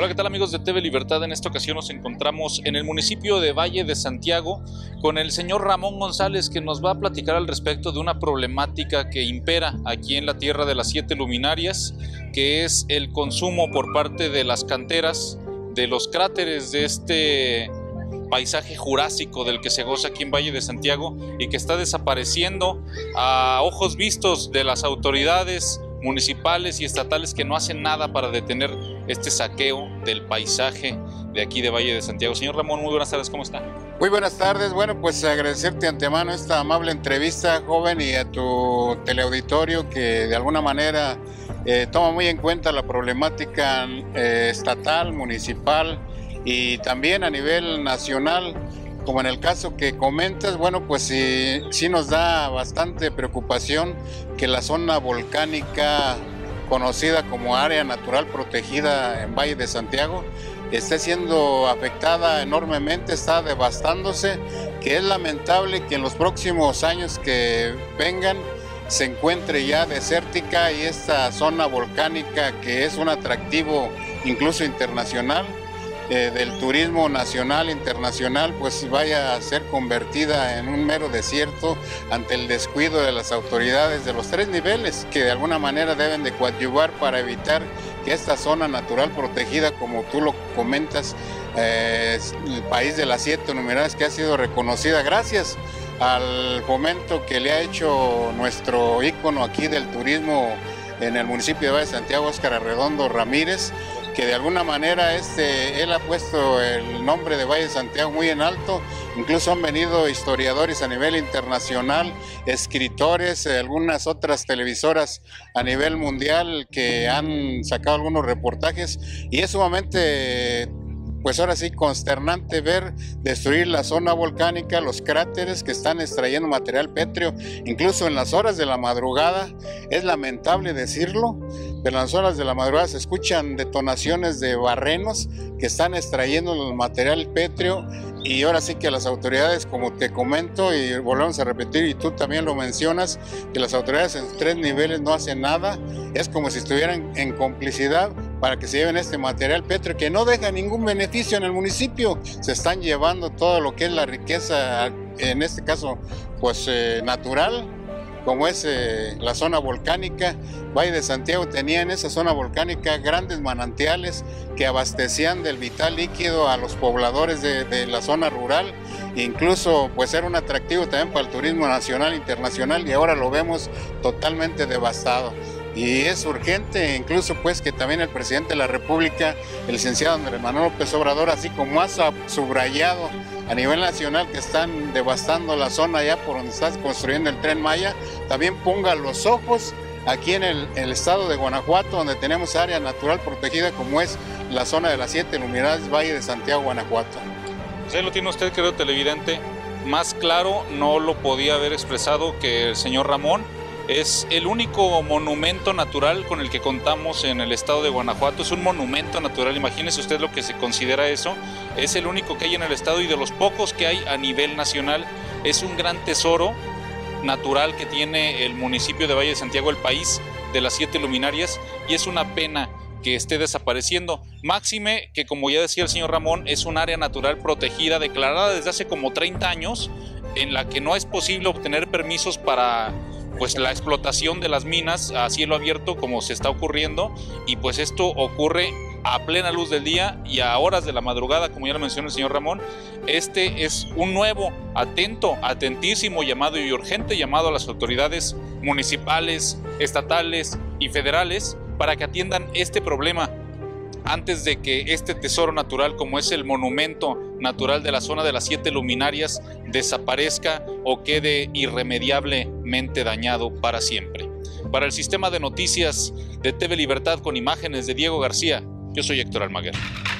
Hola, ¿qué tal amigos de TV Libertad? En esta ocasión nos encontramos en el municipio de Valle de Santiago con el señor Ramón González, que nos va a platicar al respecto de una problemática que impera aquí en la tierra de las 7 luminarias, que es el consumo por parte de las canteras, de los cráteres de este paisaje jurásico del que se goza aquí en Valle de Santiago y que está desapareciendo a ojos vistos de las autoridades municipales y estatales que no hacen nada para detener este saqueo del paisaje de aquí de Valle de Santiago. Señor Ramón, muy buenas tardes, ¿cómo está? Muy buenas tardes, bueno, pues agradecerte de antemano esta amable entrevista, joven, y a tu teleauditorio que de alguna manera toma muy en cuenta la problemática estatal, municipal y también a nivel nacional. Como en el caso que comentas, bueno, pues sí nos da bastante preocupación que la zona volcánica conocida como área natural protegida en Valle de Santiago esté siendo afectada enormemente, está devastándose, que es lamentable que en los próximos años que vengan se encuentre ya desértica y esta zona volcánica, que es un atractivo incluso internacional, del turismo nacional, internacional, pues vaya a ser convertida en un mero desierto ante el descuido de las autoridades de los 3 niveles que de alguna manera deben de coadyuvar para evitar que esta zona natural protegida, como tú lo comentas, el país de las 7 luminarias, que ha sido reconocida gracias al fomento que le ha hecho nuestro ícono aquí del turismo en el municipio de Valle de Santiago, Óscar Arredondo Ramírez, que de alguna manera él ha puesto el nombre de Valle de Santiago muy en alto. Incluso han venido historiadores a nivel internacional, escritores, algunas otras televisoras a nivel mundial que han sacado algunos reportajes, y es sumamente, pues ahora sí, consternante ver destruir la zona volcánica, los cráteres que están extrayendo material pétreo, incluso en las horas de la madrugada. Es lamentable decirlo, pero en las horas de la madrugada se escuchan detonaciones de barrenos que están extrayendo el material pétreo, y ahora sí que las autoridades, como te comento y volvemos a repetir, y tú también lo mencionas, que las autoridades en 3 niveles no hacen nada. Es como si estuvieran en complicidad para que se lleven este material pétreo que no deja ningún beneficio en el municipio. Se están llevando todo lo que es la riqueza, en este caso pues natural, como es la zona volcánica. Valle de Santiago tenía en esa zona volcánica grandes manantiales que abastecían del vital líquido a los pobladores de la zona rural. Incluso pues era un atractivo también para el turismo nacional e internacional, y ahora lo vemos totalmente devastado. Y es urgente incluso pues que también el presidente de la República, el licenciado Andrés Manuel López Obrador, así como ha subrayado a nivel nacional que están devastando la zona allá por donde está construyendo el Tren Maya, también ponga los ojos aquí en el estado de Guanajuato, donde tenemos área natural protegida como es la zona de las 7 luminarias, Valle de Santiago, Guanajuato. Pues ahí lo tiene usted, querido televidente. Más claro no lo podía haber expresado que el señor Ramón. Es el único monumento natural con el que contamos en el estado de Guanajuato. Es un monumento natural, imagínese usted lo que se considera eso. Es el único que hay en el estado y de los pocos que hay a nivel nacional. Es un gran tesoro natural que tiene el municipio de Valle de Santiago, el país de las 7 luminarias, y es una pena que esté desapareciendo. Máxime que, como ya decía el señor Ramón, es un área natural protegida declarada desde hace como 30 años, en la que no es posible obtener permisos para pues la explotación de las minas a cielo abierto como se está ocurriendo, y pues esto ocurre a plena luz del día y a horas de la madrugada, como ya lo mencionó el señor Ramón. Este es un nuevo, atentísimo llamado y urgente llamado a las autoridades municipales, estatales y federales para que atiendan este problema antes de que este tesoro natural, como es el monumento natural de la zona de las 7 luminarias, desaparezca o quede irremediablemente dañado para siempre. Para el sistema de noticias de TV Libertad con imágenes de Diego García, yo soy Héctor Almaguer.